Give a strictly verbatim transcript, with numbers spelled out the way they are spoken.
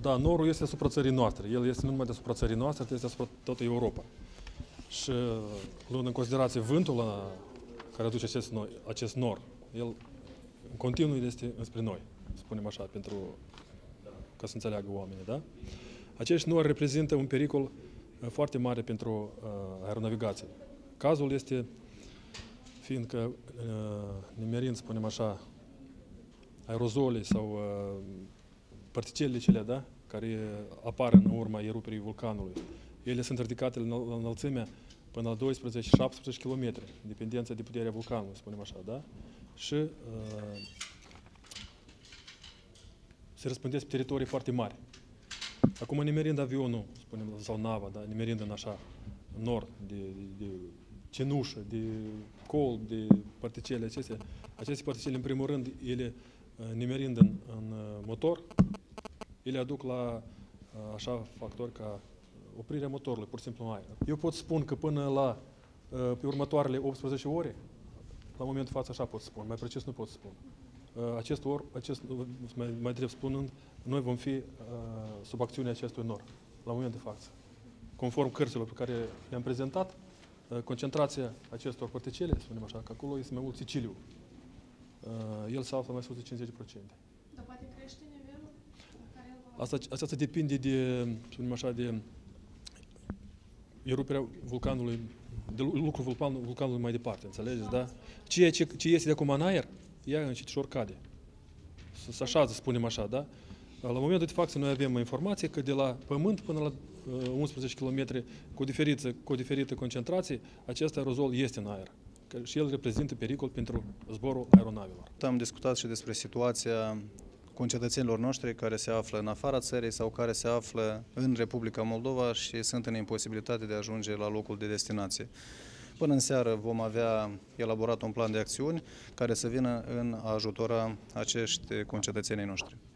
Da, norul este asupra țării noastre. El este nu numai deasupra țării noastre, este asupra toată Europa. Și luând în considerație vântul la, care aduce acest, noi, acest nor, el în continuu este înspre noi, spunem așa, pentru ca să înțeleagă oamenii, da? Acești nori reprezintă un pericol uh, foarte mare pentru uh, aeronavigație. Cazul este, fiindcă uh, nimerind, spunem așa, aerozole sau uh, particelele cele, da, care apar în urma eruperii vulcanului, ele sunt ridicate la înălțimea până la doisprezece șaptesprezece kilometri, în dependență de puterea vulcanului, spunem așa, da? Și uh, se răspândesc pe teritorii foarte mari. Acum, nimerind avionul, spunem, sau nava, da, nimerind în așa nor de, de, de cenușă, de col, de particele acestea, aceste particele, în primul rând, ele, nimerind în, în motor, ele aduc la așa factori ca oprirea motorului, pur și simplu aer. Eu pot spun că până la, pe următoarele optsprezece ore, la momentul față așa pot spun, mai precis nu pot spun. Acest or, acest, mai, mai drept spunând, noi vom fi uh, sub acțiunea acestui nor, la momentul de față. Conform cărților pe care le-am prezentat, uh, concentrația acestor particele, spunem așa, că acolo este mai mult Siciliu. Uh, el se află mai sus de cincizeci la sută. Dar poate crește nivelul? Asta, asta depinde de, spunem așa, de eruperea vulcanului, de lucrul vulcanului, vulcanului mai departe, înțelegeți, da? Ceea ce, ce este de acum în aer, ea încetișor cade. Se așează, spunem așa, da? La momentul de față noi avem informație că de la Pământ până la unsprezece kilometri cu diferită, cu diferită concentrație, acest aerozol este în aer. Și el reprezintă pericol pentru zborul aeronavelor. Am discutat și despre situația concetățenilor noștri care se află în afara țării sau care se află în Republica Moldova și sunt în imposibilitate de a ajunge la locul de destinație. Până în seară vom avea elaborat un plan de acțiuni care să vină în a ajutora acești concetățenii noștri.